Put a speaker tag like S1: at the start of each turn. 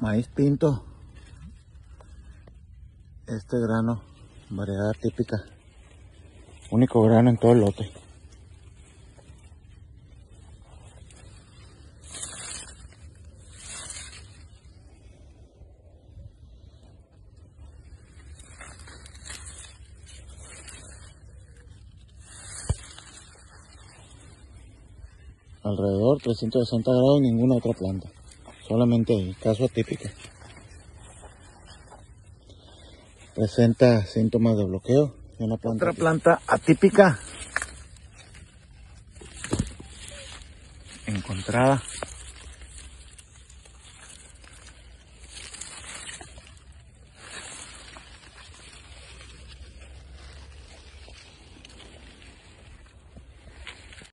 S1: Maíz pinto. Este grano, variedad típica. Único grano en todo el lote. Alrededor 360 grados, ninguna otra planta. Solamente ahí, caso atípico. Presenta síntomas de bloqueo. Una planta otra planta atípica encontrada